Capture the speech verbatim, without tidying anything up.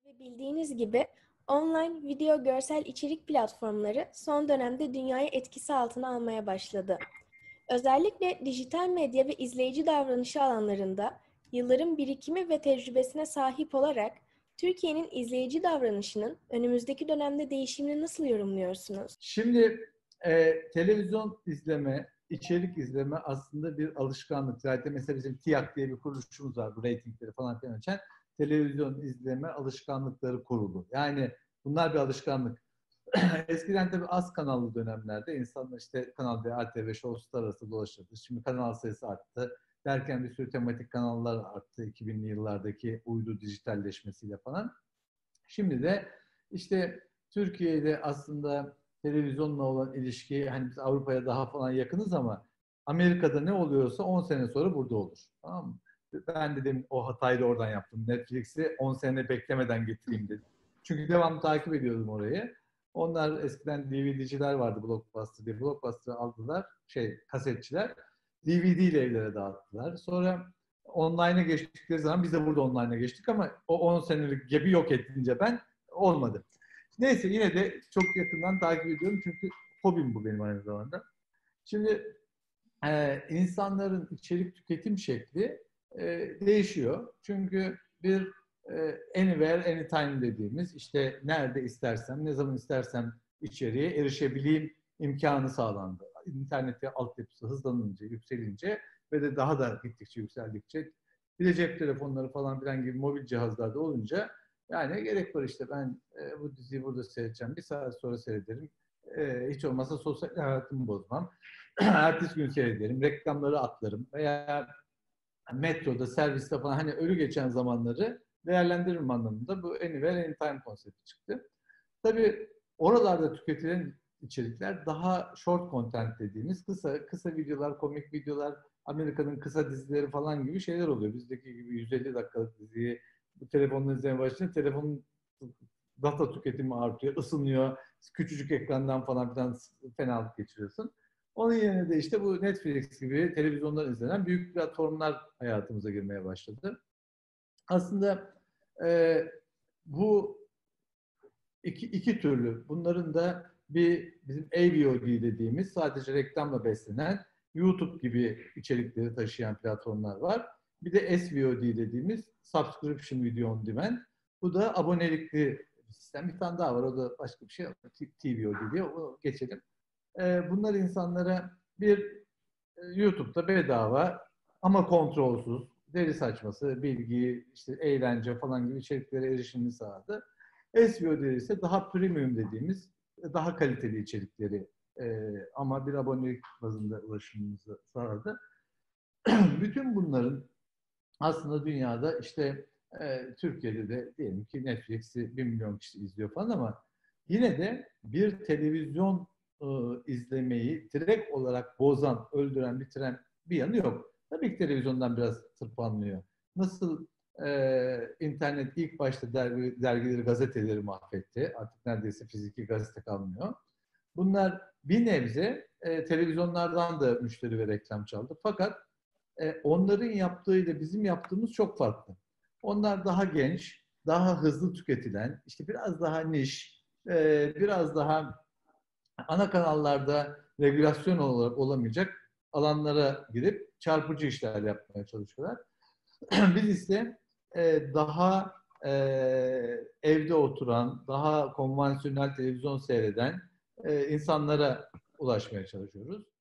Ve bildiğiniz gibi online video görsel içerik platformları son dönemde dünyayı etkisi altına almaya başladı. Özellikle dijital medya ve izleyici davranışı alanlarında yılların birikimi ve tecrübesine sahip olarak Türkiye'nin izleyici davranışının önümüzdeki dönemde değişimini nasıl yorumluyorsunuz? Şimdi e, televizyon izleme, içerik izleme aslında bir alışkanlık. Zaten mesela bizim TİAK diye bir kuruluşumuz var. Bu reytingleri falan filan açan televizyon izleme alışkanlıkları kurulu. Yani bunlar bir alışkanlık. Eskiden tabii az kanallı dönemlerde insanlar işte Kanal D, A T V, Show Star arası dolaşırdı. Şimdi kanal sayısı arttı. Derken bir sürü tematik kanallar arttı iki binli yıllardaki uydu dijitalleşmesiyle falan. Şimdi de işte Türkiye'de aslında televizyonla olan ilişki, hani biz Avrupa'ya daha falan yakınız ama Amerika'da ne oluyorsa on sene sonra burada olur. Tamam mı? Ben dedim o hatayı da oradan yaptım. Netflix'i on sene beklemeden getireyim dedim. Çünkü devamlı takip ediyordum orayı. Onlar eskiden D V D'ciler vardı, Blockbuster diye. Blockbuster'ı aldılar, şey kasetçiler. D V D ile evlere dağıttılar. Sonra online'a geçtikleri zaman biz de burada online'a geçtik ama o on senelik gibi yok edince ben olmadı. Neyse yine de çok yakından takip ediyorum çünkü hobim bu benim aynı zamanda. Şimdi e, insanların içerik tüketim şekli e, değişiyor. Çünkü bir e, anywhere, anytime dediğimiz işte nerede istersem, ne zaman istersem içeriye erişebileyim imkanı sağlandı. İnternette altyapısı hızlanınca, yükselince ve de daha da gittikçe yükseldikçe bir de cep telefonları falan filan gibi mobil cihazlarda olunca yani gerek var işte ben e, bu diziyi burada seyredeceğim. Bir saat sonra seyrederim. E, hiç olmazsa sosyal hayatımı bozmam. Ertesi gün seyrederim. Reklamları atlarım. Veya metroda, serviste falan hani ölü geçen zamanları değerlendiririm anlamında bu Anywhere Anytime konsepti çıktı. Tabii oralarda tüketilen içerikler daha short content dediğimiz kısa kısa videolar, komik videolar, Amerika'nın kısa dizileri falan gibi şeyler oluyor. Bizdeki gibi yüz elli dakikalık diziyi bu telefonla izlemeye başlayınca telefonun data tüketimi artıyor, ısınıyor, küçücük ekrandan falan filan fenalık geçiriyorsun. Onun yerine de işte bu Netflix gibi televizyondan izlenen büyük platformlar hayatımıza girmeye başladı. Aslında e, bu iki, iki türlü. Bunların da bir bizim A V O D dediğimiz sadece reklamla beslenen YouTube gibi içerikleri taşıyan platformlar var. Bir de S V O D dediğimiz Subscription Video On Demand. Bu da abonelikli sistem. Bir tane daha var. O da başka bir şey. T V O D diye. O geçelim. Bunlar insanlara bir YouTube'da bedava ama kontrolsüz, deri saçması, bilgi, işte eğlence falan gibi içeriklere erişimini sağladı. S V O D ise daha premium dediğimiz daha kaliteli içerikleri e, ama bir abonelik bazında ulaşımımızı sağladı. Bütün bunların aslında dünyada işte e, Türkiye'de de diyelim ki Netflix'i bir milyon kişi izliyor falan ama yine de bir televizyon e, izlemeyi direkt olarak bozan, öldüren, bitiren bir yanı yok. Tabii ki televizyondan biraz tırpanlıyor. Nasıl e, internet ilk başta dergi, dergileri, gazeteleri mahvetti. Artık neredeyse fiziki gazete kalmıyor. Bunlar bir nebze e, televizyonlardan da müşteri ve reklam çaldı. Fakat e, onların yaptığıyla bizim yaptığımız çok farklı. Onlar daha genç, daha hızlı tüketilen, işte biraz daha niş, e, biraz daha ana kanallarda regülasyon olarak olamayacak alanlara girip çarpıcı işler yapmaya çalışıyorlar. Biz ise e, daha e, evde oturan, daha konvansiyonel televizyon seyreden e, insanlara ulaşmaya çalışıyoruz.